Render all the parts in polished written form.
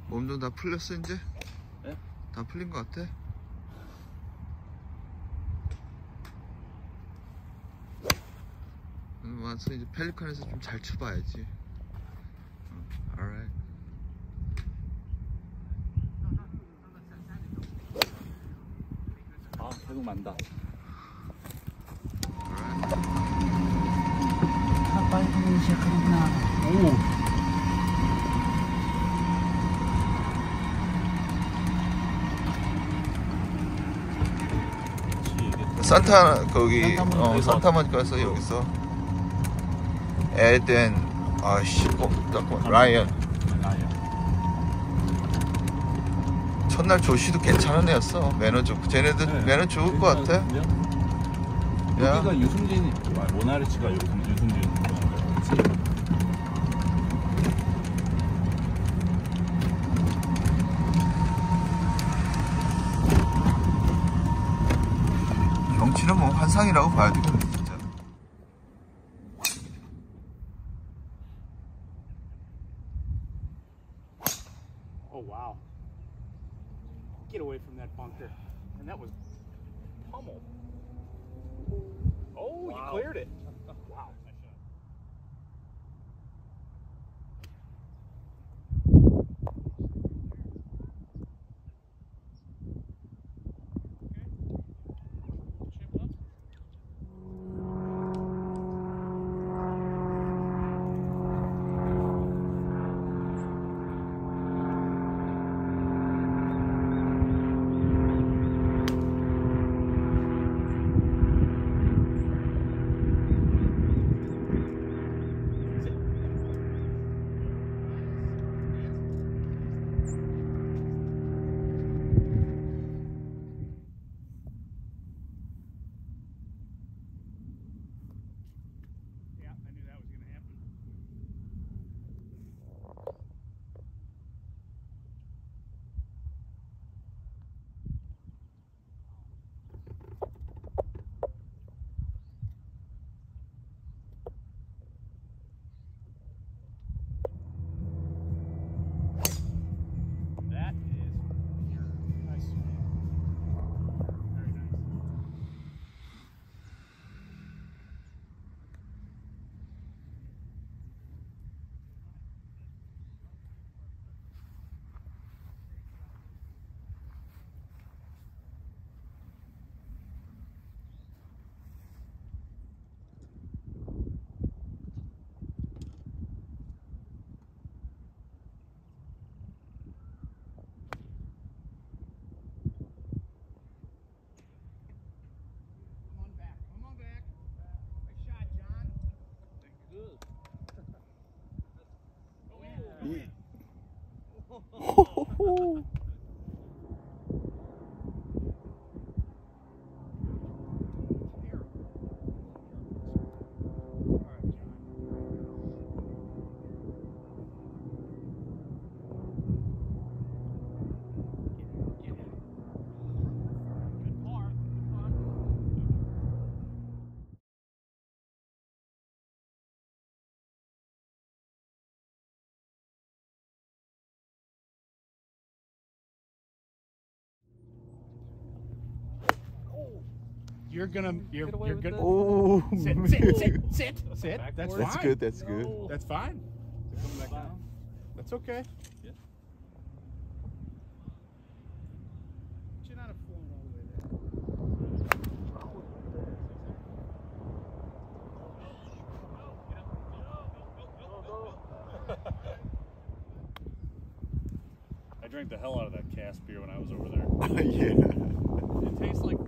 몸 다 풀렸어 이제? 네? 다 풀린 것 같아? 와서 이제 펠리컨에서 좀 잘 쳐봐야지. alright. 아, 계속 만다. 빨리 들어오기 시작하는구나. 오. 산타 거기 산타모니카에서 여기서 에덴 아씨 잠깐만 라이언 첫날 조시도 괜찮은 애였어. 매너 좋고 쟤네들 네, 매너 좋을 것 같아. 야. 여기가 유승진 모나리치가 유승진 경치는 뭐 환상이라고 봐야 되겠네 진짜. Oh wow. Get away from that bunker. And that was pummeled. Oh, wow. You cleared it. Wow. You're good. Oh, Sit. That's that's fine. good. That's good. That's fine. come back down. That's okay. Yeah. You're not flowing all the way there. I drank the hell out of that cask beer when I was over there. Yeah. It tastes like.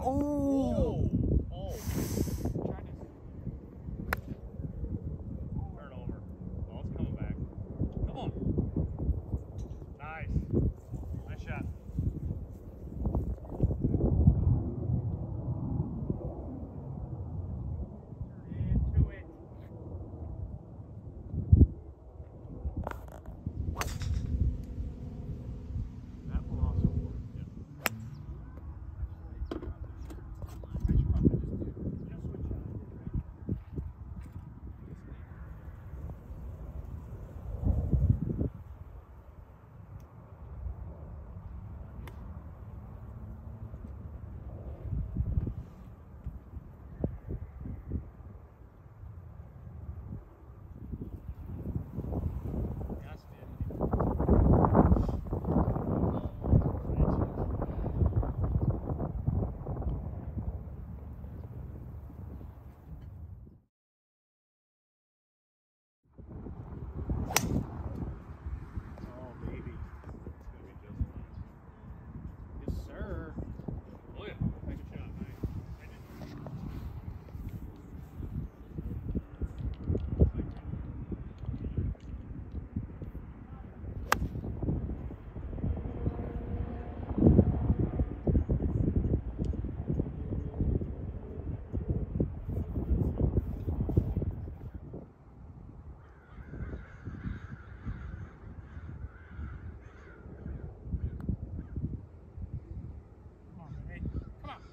오. Oh. Turn over. Oh, it's coming back. Come on. Nice. Nice shot. Into it. That will also work. Yeah. I should probably just switch out. Yes, man. Oh, baby. It's gonna be just fine. Yes, sir. Oh, yeah. Take a shot, man. I did. Come on, hey. Come on.